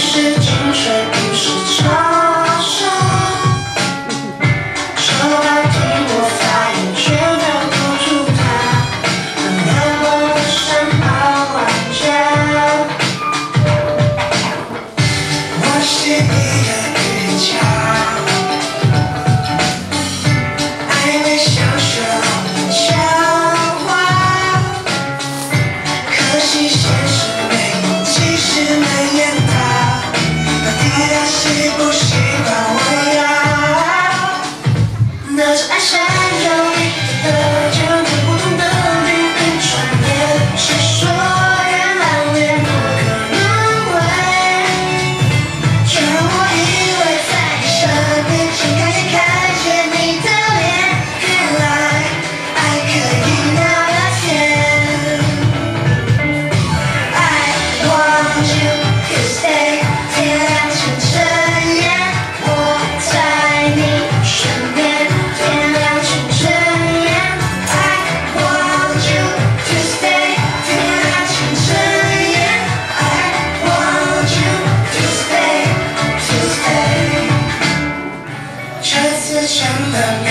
是进水，不是超生。说到底，我发现全都不住它，很难过的山好玩家。我是一个瑜伽，暧昧像雪浪的交换，可惜现实没有及时能演它。到底他喜不喜欢我呀？那种爱上有你的就跟不同的旅行穿越，谁说越浪越不可能会？就让我依偎在你身边，睁开眼看见你的脸，原来爱可以那么甜。I want you to stay， 天亮成真夜，我在你身边，天亮成真夜。I want you to stay， 天亮成真夜。I want you to stay， to stay。这次真的。